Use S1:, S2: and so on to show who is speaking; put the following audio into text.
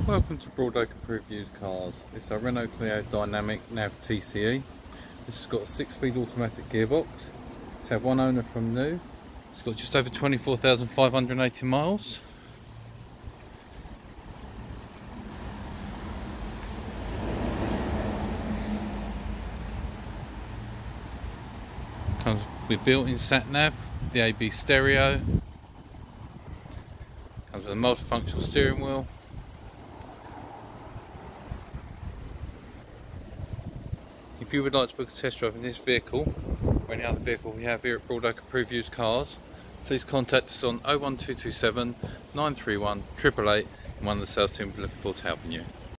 S1: Welcome to Broadacre Approved Used Cars. It's a Renault Clio Dynamic Nav TCE. This has got a 6-speed automatic gearbox. It's had one owner from new. It's got just over 24,580 miles. Comes with built-in sat-nav, the AB stereo. Comes with a multifunctional steering wheel. If you would like to book a test drive in this vehicle or any other vehicle we have here at Broadacre Approved Used Cars, please contact us on 01227 931 888 and one of the sales team will be looking forward to helping you.